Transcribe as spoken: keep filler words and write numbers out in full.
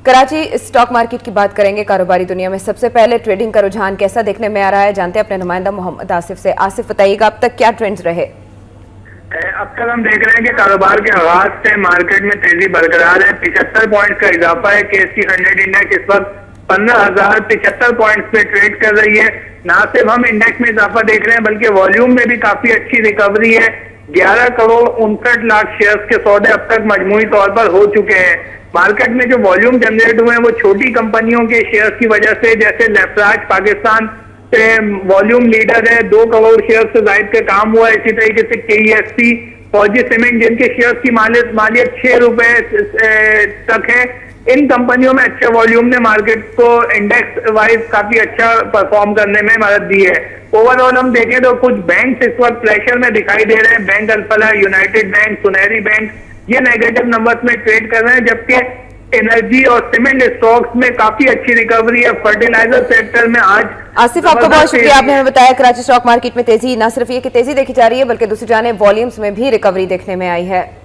Karachi stock market की बात करेंगे। कारोबारी दुनिया में सबसे पहले ट्रेडिंग का रुझान कैसा देखने में आ रहा है, जानते हैं अपने नुमाइंदा मोहम्मद आसिफ से। आसिफ बताइएगा, अब तक क्या ट्रेंड्स रहे? अब तक हम देख रहे हैं कि कारोबार के आगाज से मार्केट में तेजी बरकरार है। पिछहत्तर पॉइंट का इजाफा है। केएसटी हंड्रेड इंडेक्स इस वक्त पंद्रह हजार पिछहत्तर पॉइंट पे ट्रेड कर रही है। ना सिर्फ हम इंडेक्स में इजाफा देख रहे हैं बल्कि वॉल्यूम में भी काफी अच्छी रिकवरी है। ग्यारह करोड़ उनसठ लाख शेयर्स के सौदे अब तक मजमूई तौर पर हो चुके हैं। मार्केट में जो वॉल्यूम जनरेट हुए हैं वो छोटी कंपनियों के शेयर्स की वजह से, जैसे लेफ्राज पाकिस्तान से वॉल्यूम लीडर है, दो करोड़ शेयर से जायद का काम हुआ है। इसी तरीके से केईएससी, फौजी सीमेंट, जिनके शेयर्स की मालियत मालियत छह रुपए तक है, इन कंपनियों में अच्छे वॉल्यूम ने मार्केट को इंडेक्स वाइज काफी अच्छा परफॉर्म करने में मदद दी है। ओवरऑल हम देखें तो कुछ बैंक इस वक्त प्रेशर में दिखाई दे रहे हैं। Bank Alfalah, united bank, Soneri bank ये नेगेटिव नंबर्स में ट्रेड कर रहे हैं, जबकि एनर्जी और सीमेंट स्टॉक्स में काफी अच्छी रिकवरी है। फर्टिलाइजर सेक्टर में आज आसिफ, आपका बहुत शुक्रिया, आपने हमें बताया कराची स्टॉक मार्केट में तेजी, न सिर्फ ये कि तेजी देखी जा रही है बल्कि दूसरी जाने वॉल्यूम्स में भी रिकवरी देखने में आई है।